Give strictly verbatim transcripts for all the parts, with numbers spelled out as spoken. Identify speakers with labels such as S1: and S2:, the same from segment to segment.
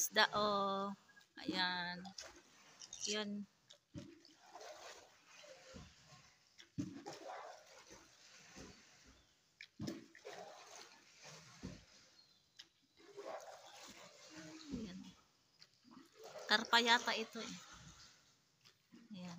S1: isda oh. Ayan. Yun. Ayan. Karpa yata ito eh. Ayan.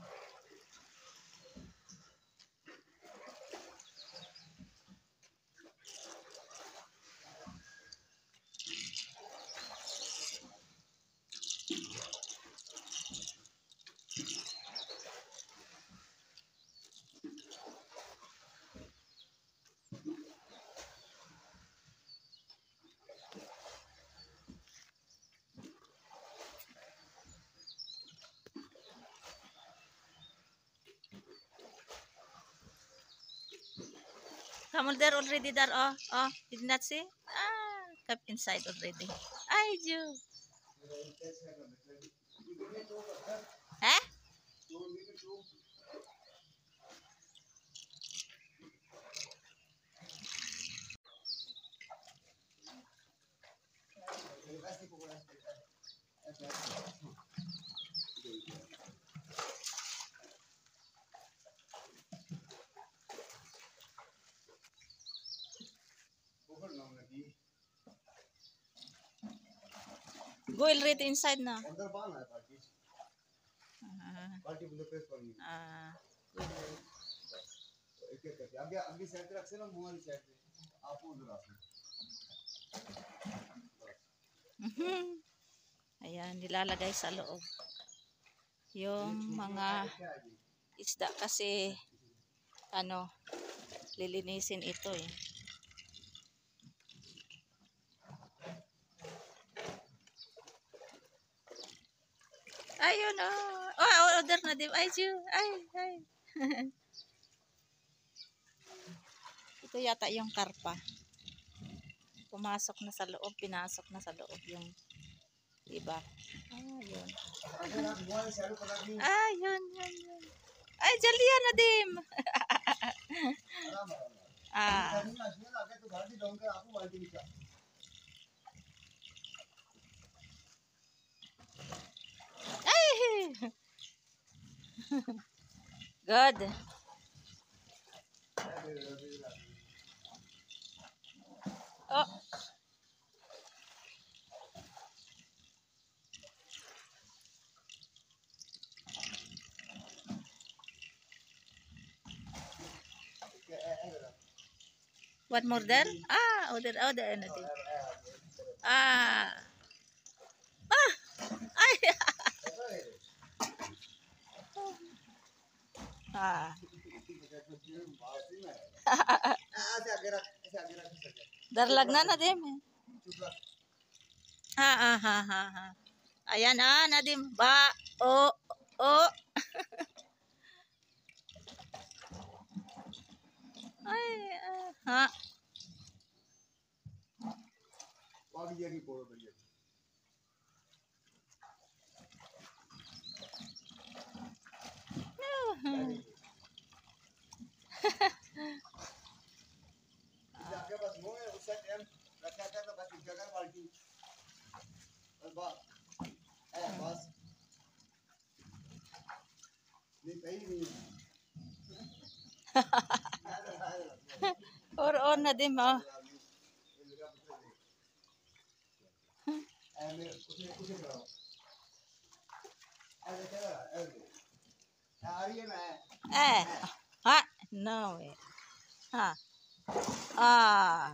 S1: Come there already there. Oh, oh, did not see? Ah, come inside already. Ay, Jew. Eh? Go already inside now. Ah, ayan, nilalagay sa loob. Yung mga isda kasi, ano, lilinisin ito eh. Ayun oh. Oh, order na din. Ay, Jew. Ay, ay. Ito yata yung karpa. Pumasok na sa loob, pinasok na sa loob yung iba. Ah, yun. Ah, yun, yun, yun. Ay, Jalia na dim. Ah. Ay. Good. Oh. What more there? Ah, order, order, anything. Ah. Ah. Ay. Ah. Darlag na na dim. Ha ha ha ha ha. Ayan ah, nadim ba o o. Ay ah, ha. Or on na din mo. Eh, ha, no way. Ha. Ah.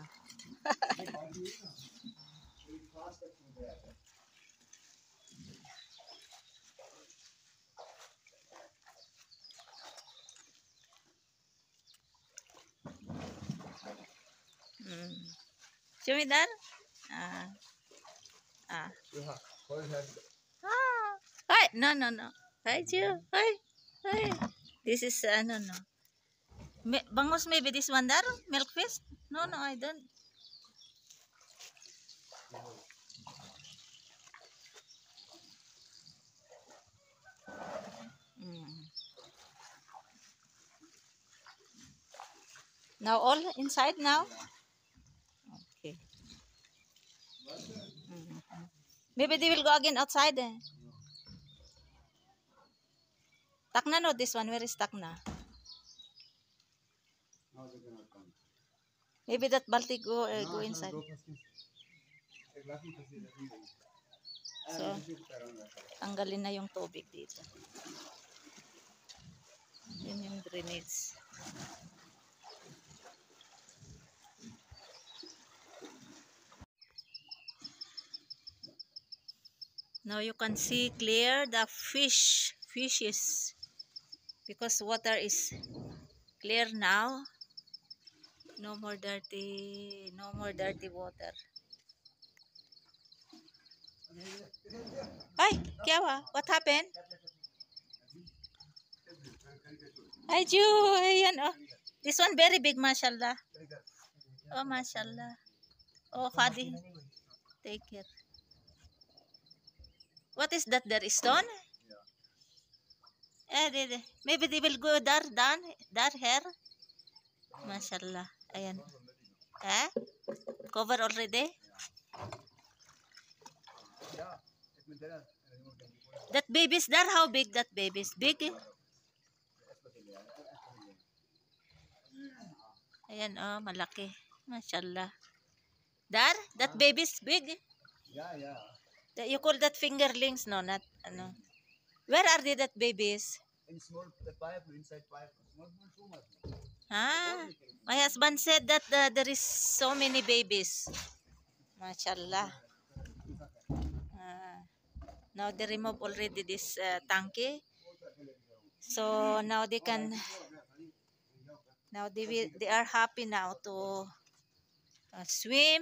S1: Hmm. Show me that. Ah. Ah. Ah. Hi. No, no, no. Hi, Jill. Hi. Hi. This is uh, no, no. Me bangus maybe this one there? Milk fish? No, no, I don't. Mm. Now all inside now? Okay. Mm-hmm. Maybe they will go again outside. Eh. Takna no, this one. Where is Takna? Maybe that Baltic go uh, go inside. So, tanggalin na yung tubig dito. Yun yung drainage. Now you can see clear the fish, fishes, because water is clear now. No more dirty, no more dirty water. Ay, Kiawa, what happened? Ay, Ju, ayan oh. This one very big, mashallah. Oh, mashallah. Oh, Fadi, take care. What is that there? Stone? Eh, they, they, maybe they will go there, down, there, here. Mashallah. Ayan. Eh? Cover already? That baby's there, how big that baby's? Big? Ayan, oh, malaki. Mashallah. There? That baby's big?
S2: Yeah, yeah.
S1: That you call that fingerlings? No, not, ano. Where are they, that babies?
S2: In small the pipe, inside pipe. Small, small, too much.
S1: Ah, my husband said that uh, there is so many babies. Mashallah. Ah, now they remove already this uh, tanky. So now they can, now they will, they are happy now to uh, swim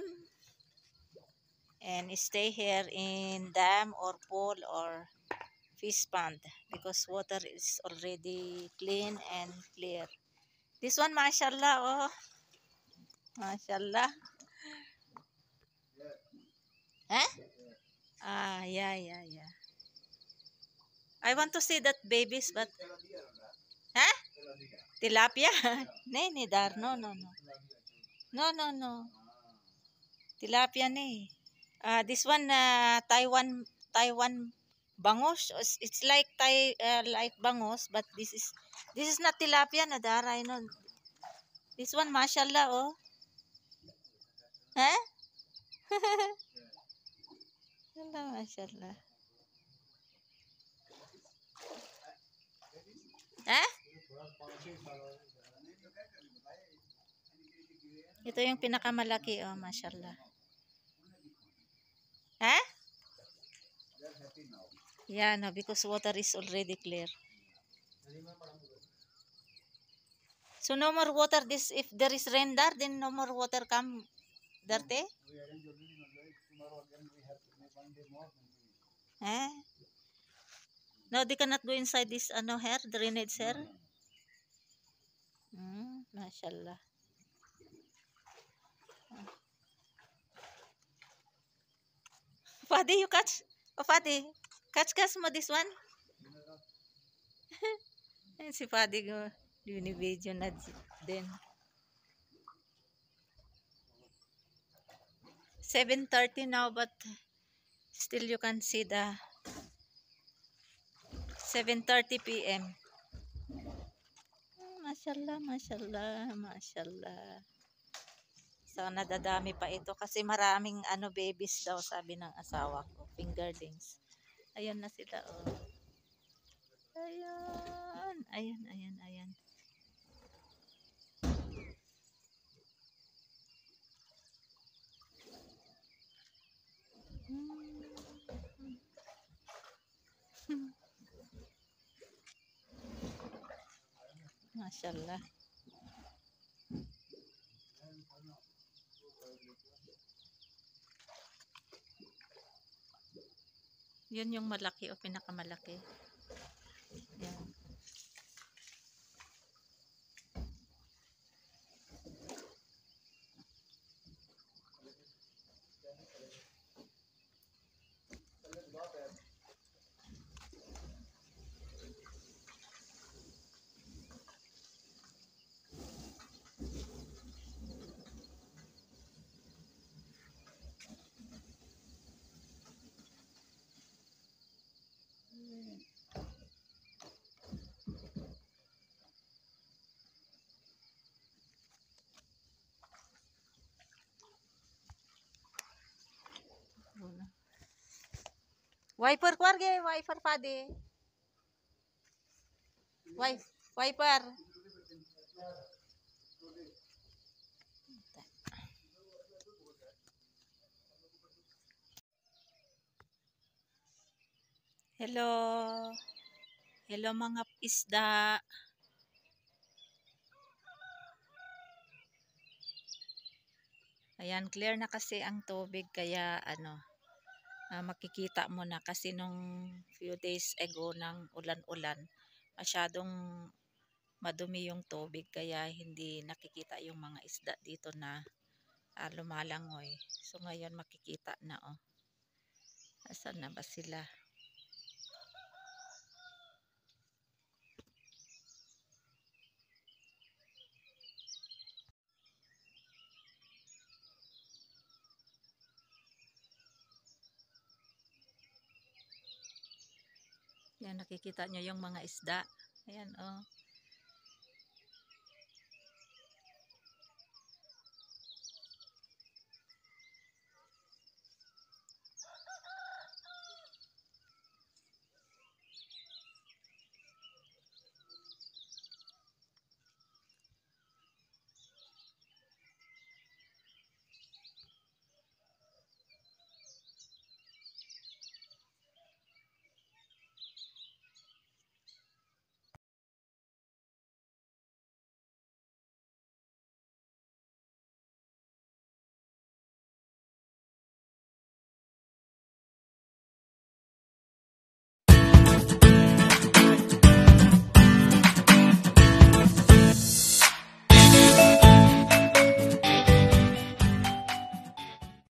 S1: and stay here in dam or pool or fish pond because water is already clean and clear. This one, mashallah, oh, mashallah. Eh? Ah, yeah, yeah, yeah. I want to see that babies, but huh? Tilapia? Nee, nee, dar. No, no, no. No, no, no. Tilapia ne. Ah, this one uh, Taiwan Taiwan bangos. It's it's like Thai uh, like bangos, but this is this is not tilapia na dar. I know. This one, mashallah, oh. Huh? Allah, mashallah. Eh? Ito yung pinakamalaki, oh, mashallah. Eh? Yeah, no, because water is already clear. So no more water this if there is rain there, then no more water come dirty? Eh? No, they cannot go inside this ano here, drainage here. Hmm, mashallah. Fadi, you catch? Oh, Fadi, catch catch mo this one? Si Fadi go, video na din. seven thirty now, but still you can see the seven thirty p m Mashallah, mashallah, mashallah. So, nadadami pa ito kasi maraming ano babies daw, sabi ng asawa ko. Fingerlings. Ayun na sila, oh. Ayan, ayan, ayan, ayan. Hmm. Mashallah. Yun yung malaki o pinakamalaki. Yan. Wiper kwarge, wiper padi. Wi wiper. Hello. Hello mga isda. Ayan, clear na kasi ang tubig kaya ano, ah, makikita mo na kasi nung few days ago ng ulan-ulan, masyadong madumi yung tubig kaya hindi nakikita yung mga isda dito na ah, lumalangoy. So ngayon makikita na oh. Asan na ba sila? Yan, nakikita nyo yung mga isda. Ayan, oh.